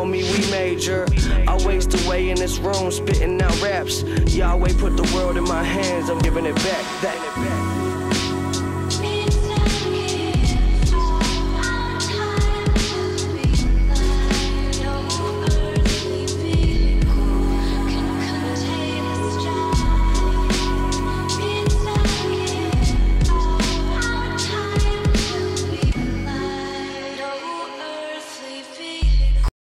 me, we major. I waste away in this room, spitting out raps. Yahweh put the world in my hands, I'm giving it back.